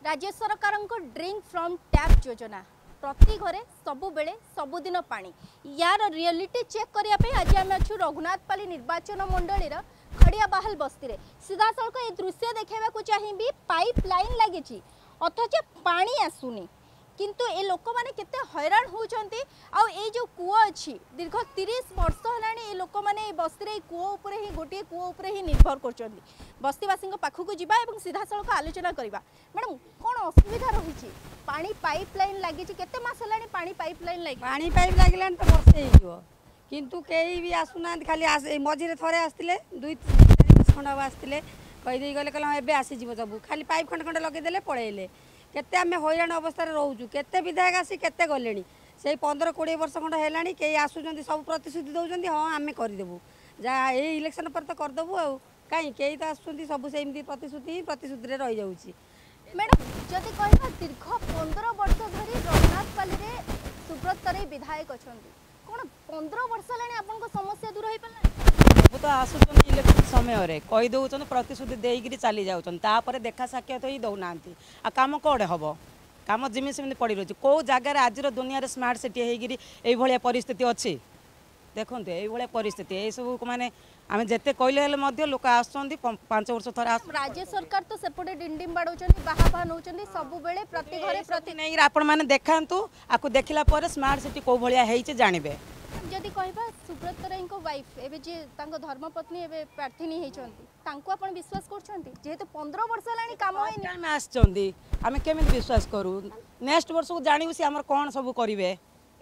राज्य सरकार drink from tap योजना प्रति घरे सबु बेले सबुदिन पानी यार रियलिटी चेक करने आज आम अच्छु रघुनाथपाली निर्वाचन मंडली खड़िया बाहल बस्ती रे सीधा सड़क ये दृश्य देखा चाहिए पाइप लाइन लगी अथच पानी आसुनी किंतु ए लोक माने केते हैरान होउचंती आ ए जो कूओ अछि दीर्घ 30 वर्ष हलानी ए लोक माने बस्ती रे कूओ ऊपर ही गोटे कूओ ऊपर ही निर्भर करचंती बस्तीवासी पाखु को जिबा एवं सीधा सड़क आलोचना करबा मैडम कोन असुविधा रहिछि पानी पाइप लाइन लागि छि केते मास हलानी पानी पाइप लाइन लागि पानी पाइप लागिलान तो वर्षे हिजो किंतु केही भी आसुना खाली मझिरे थरे आस्तिले 2-3 खंड आस्तिले कहि देई गले कहला एबे आसी जीव सब खाली पाइप खंड खंड लगे देले पळेले केते आमे हैरान अवस्था रोचु केते विधायक आसी केते गले से 15-20 वर्ष खंड है कई आसुँच सब प्रतिश्रुति दौरान हाँ आम करदेबू जहाँ ये इलेक्शन पर तो करदेबू आ कहीं कई तो आसुँच सब से प्रतिश्रुति रही जाऊँगी। मैडम जदि कह दीर्घ 15 वर्ष धरी रघुनाथपाली सुब्रत रे विधायक अच्छा कौन 15 वर्ष है आपन समस्या दूर हो पाला तो आसुन इलेक्शन समय कही दौरान प्रतिश्रुति देकर चली जापर देखा साक्षात ही दौना आ कम कौड़े हम कम जिमी सेमती पड़ रही कौ जगार आज दुनिया स्मार्ट सिटी होगी परिस्थिति अच्छी देखो ये परिस्थिति ये सब माने आम जिते कहले लोक आस 5 वर्ष थर राज्य सरकार तो सेपटे डिंडिम बाड़ौं बाहा नौ सब बेले प्रति घरे प्रति नहीं आपण मैंने देखातु आपको देखला स्मार्ट सिटी कौ भाया जानवे जदि कहबा सुब्रत राय वाइफ एबे जे तांको धर्मपत्नी एबे प्रार्थनी हेचंती तांको आपण विश्वास करछंती जेहेतु 15 वर्ष लानी काम होइनी हम आछंती हम केमिति विश्वास करू नेक्स्ट वर्ष को जानिबु से हमर कोन सब करिवे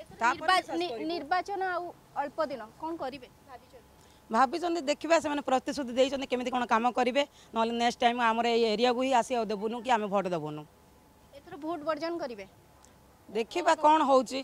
निर्वाचन अल्प दिन कोन करिवे भाभी देखा से प्रतिश्रुति देते केमी कौन कम करेंगे ना नेक्स्ट टाइम आम एरिया को ही आसी देवुनु कि आम भोट देवुनु एथर भोट वर्जन करेंगे देखा कौन होची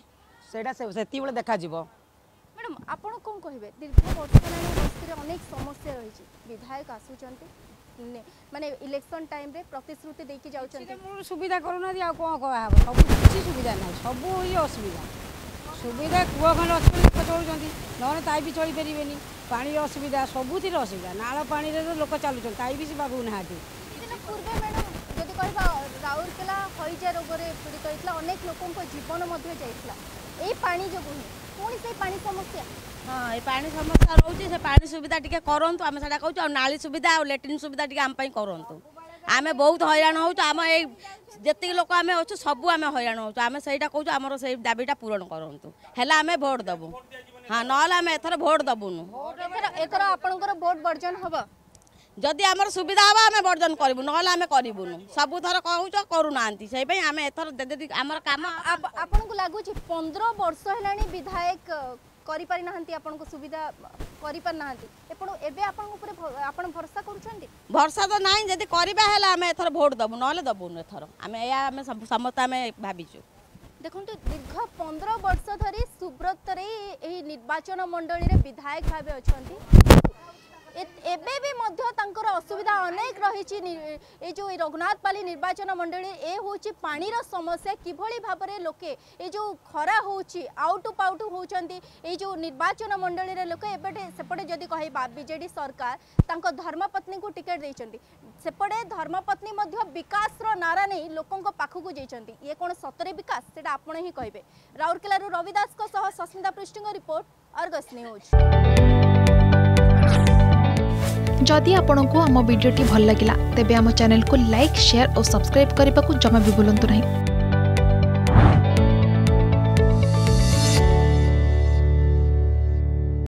देखा मैडम आपण कौन कहे दीर्घ वर्ष बस्ती अनेक समस्या रही विधायक आसुंच माने इलेक्शन टाइम रे प्रतिश्रुति देकी जाउछन सुविधा करूना आ कौन कह सब किसी सुविधा ना सब ये असुविधा सुविधा कूआ खंड अच्छे लोक चलुँच ना ताई भी चली पारे पानी असुविधा सबुतिर असुविधा नाल पानी लोक चलुन ताई भी से पाबू ना पूर्वे मैडम जदि कह राउरकेला हईजा रोग पीड़ित होता अनेक लोक जीवन जाइए पानी जो पुणी से पानी समस्या हाँ ये पानी समस्या रोचे से पानी सुविधा टी करूँ आम से कहूँ नाली सुविधा और लैट्रिन सुविधा टी आम करूँ आम बहुत हैरान हो आम ये लोक आम अच्छे सब आम हैरान हो आम से कहूँ आम से दाबीटा पूरण करूँ है आम भोट देवु हाँ ना आम एथर भोट देवुनु एथर आपणकर भोट वर्जन हम जदि आमर सुविधा हम आम वर्जन करूँ ना आम करूँ सब थर कहूँ करूना से आम एथर आमर कम आपन को लगुच 15 वर्ष है विधायक करि पारि नाहंती आपन को सुविधा करि पार नाहंती एबे आपन ऊपर आपन भरोसा करूछंती भरोसा तो नाही जदि करबा हैला हम एथर भोट दबु नले दबु एथर हम या हम समस्त हम भाबिछु देखो दीर्घ 15 वर्ष धरी सुब्रत रे एही निर्वाचन मंडली रे विधायक भाबे अछंती एबे भी मध्य तांकर असुविधा अनेक रही जो रघुनाथपाली निर्वाचन मंडली ए होची पानी रो समस्या किभली भाबरे लोके ए जो खरा होची आउटु पाउटु होचंती ए जो निर्वाचन मंडली रे लोके एबेटे सेपटे जदी कहबा बीजेडी सरकार तांको धर्मपत्नी को टिकट देचंती सेपटे धर्मपत्नी मध्य विकास रो नारा नहीं लोकन को पाखु को जेचंती ये कोन सतरे विकास सेटा आपण ही कहबे राउरकेला रो रविदास को सह सस्मिता पृष्ठिंग रिपोर्ट अर्गस न्यूज। जदि आपंक आम भिडी भल लगा तेब आम चैनल को लाइक शेयर और सब्सक्राइब करने को जमा भी भूलु नहीं।